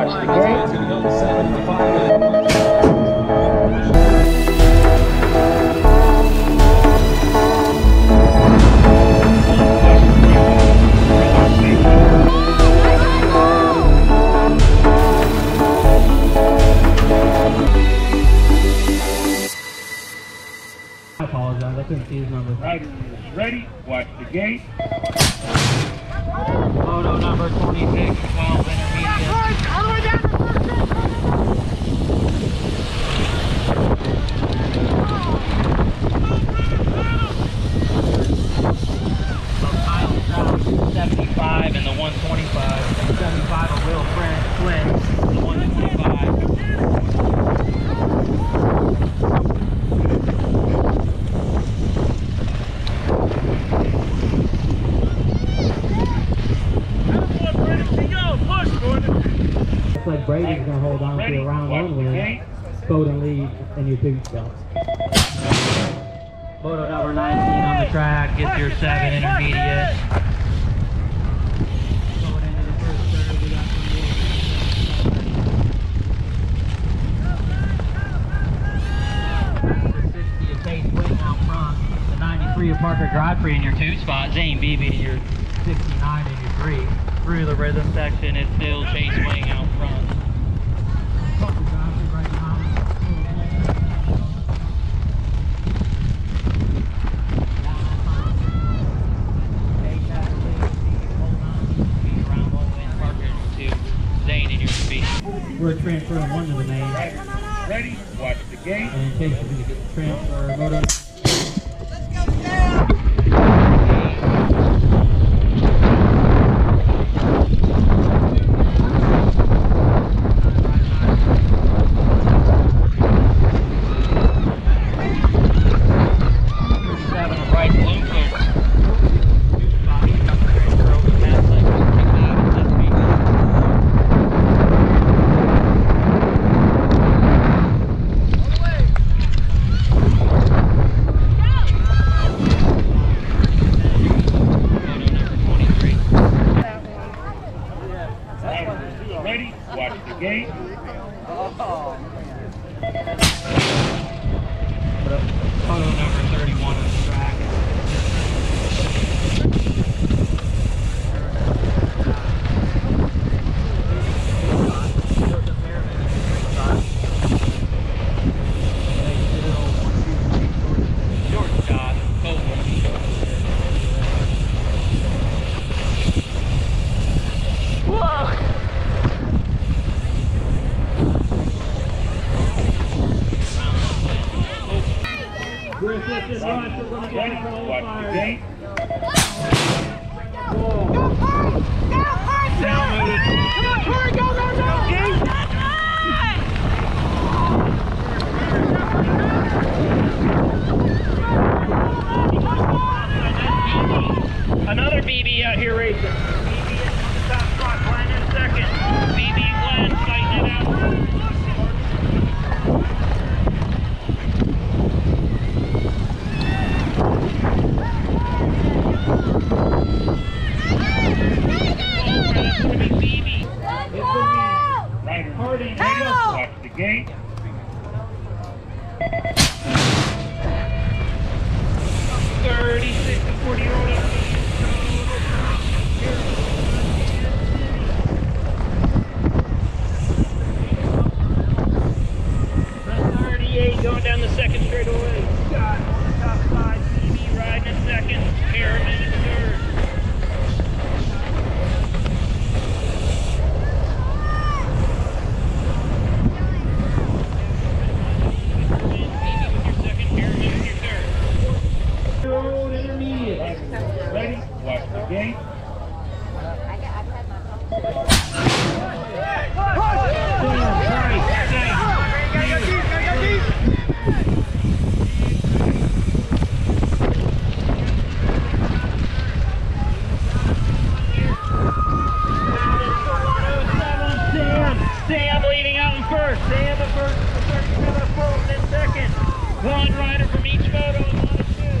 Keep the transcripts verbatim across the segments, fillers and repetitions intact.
watch the gate. I apologize, I couldn't see his number. Rider is ready, watch the gate. Photo number twenty-six, twelve intermediate. All the way down to first. seventy-five and the one twenty-five. seventy-five a Will Friend twins. The one twenty-five. Looks like Brady's gonna hold on to a round one win. Bowden lead in your two spots. Photo number nineteen on the track. Get your seven intermediate. Going into the first third, we got some the sixty of Case Wing out front. The ninety-three of Parker Godfrey in your two spot. Zane Beebe in your sixty-nine in your three. Through the rhythm section, it's still Chase Wing out front. Parker Godfrey right behind. Zane in your speed. We're transferring one to the main. Ready, watch the gate. And in case you're going to get the transfer motor. Ready, watch the gate. Photo number thirty-one on the track. Short shot, whoa! Ready, watch the gate. Down, move it. Come on, Corey, go, go, go! Another B B out here racing. B B in the top spot, Glenn in second. B B and Glenn fighting it out. Watch the gate. thirty-six to forty year old. thirty-eight going down the second straightaway. Scott on the top side. B B riding in second. Harriman in third. Ready, watch the gate. Sam leading out in first. Sam in first. thirty-seven foot in second. One rider from each photo in one and two.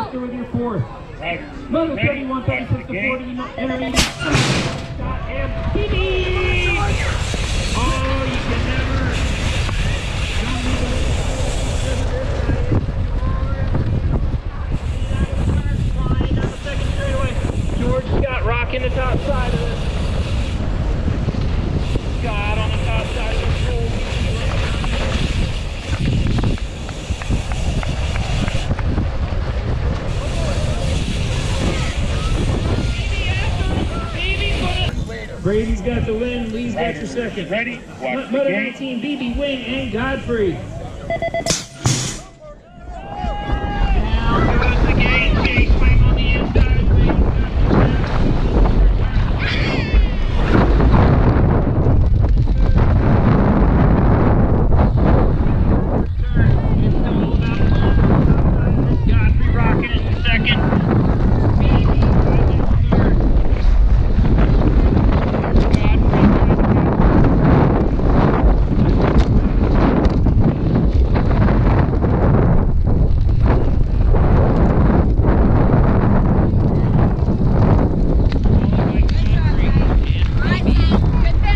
Oscar with your fourth. Right. Moto Ready, thirty-one, watch thirty-six the to gate. forty, intermediate. Scott and B B. Oh, you can never. George Scott rocking the top side of it. Scott on the top side of the pool. Brady's got the win, Lee's got your second. Ready, watch the Moto gate. nineteen, B B, Wing, and Godfrey.